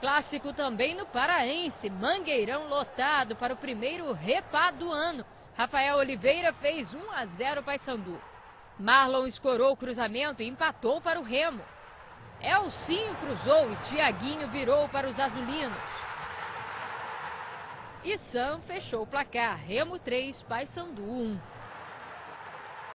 Clássico também no Paraense, Mangueirão lotado para o primeiro repá do ano. Rafael Oliveira fez 1-0 Paysandu. Marlon escorou o cruzamento e empatou para o Remo. Elcinho cruzou e Tiaguinho virou para os azulinos. E Sam fechou o placar, Remo 3, Paysandu 1.